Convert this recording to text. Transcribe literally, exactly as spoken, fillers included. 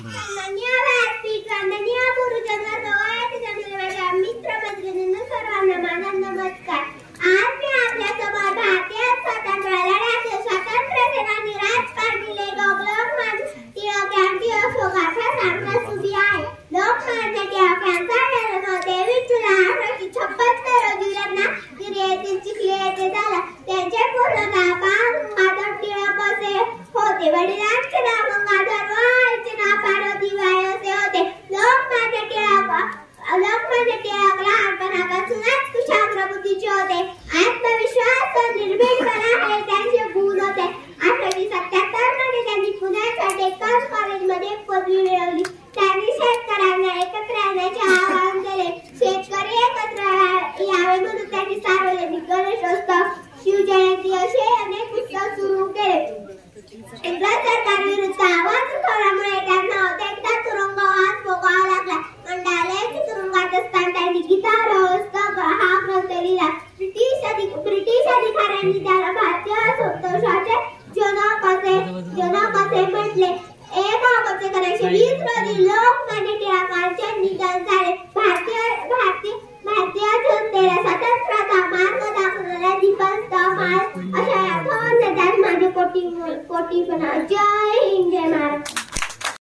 माननीय व्यासपीठ, माननीय गुरुजन वर्ग, वयोधिकांना माझ्या मित्र मैत्रिणींना सर्वांना माझा नमस्कार. आज मी आपल्या समोर भारतीय स्वातंत्र्य लढ्याचे स्वातंत्र्य सेनानी राजकारणी लोकमान्य टिळक यांची अशोकाचा सांगण्यास उभी आहे. लोकमान्य टिळक यांचा जन्म तेवीस जुलै अठराशे छप्पन्न रोजी रत्नागिरी येथील चिखली येथे झाला. त्यांचे पूर्ण नाव गंगाधर टिळक असे होते. वडिलांचे नाव गंगाधर व आईचे नाव पार्वतीबाई असे होते. लोकमान्य टिळक लोकमान्य टिळक लहानपणापासूनच कुशाग्र बुद्धीचे होते. आत्मविश्वास व निर्भीडपणा हे त्यांचे गुण होते. अठराशे सत्याहत्तर मध्ये त्यांनी पुण्याच्या डेक्कन कॉलेजमध्ये पदवी मिळवली. त्यांनी शेतकऱ्यांना एकत्र येण्याचे आवाहन केले. शेतकरी एकत्र यावे म्हणून त्यांनी सार्वजनिक गणेशोत्सव, शिवजयंती असे अनेक उत्सव सुरू केले. इंग्रज सरकारविरुद्ध आवाज उठवल्यामुळे त्यांना अनेकदा तुरुंगवास भोगावा लागला. मंडालेच्या तुरुंगात असताना त्यांनी गीता रहस्य हा ग्रंथ लिहिला. ब्रिटिश अधिक ब्रिटिश अधिकाऱ्यांनी त्याला भारतीय संतोषाचे जनक असे जनक असे म्हटले. एक ऑगस्ट एकोणीसशे वीस रोजी लोकमान्य टिळकांचे निधन झाले. भारतीय भारतीय भारतीय जनतेला स्वातंत्र्याचा मार्ग दाखवणारा दीपस्तंभ अशा या थोर नेत्यास माझे कोटी कोटी प्रणाम. जय हिंद, जय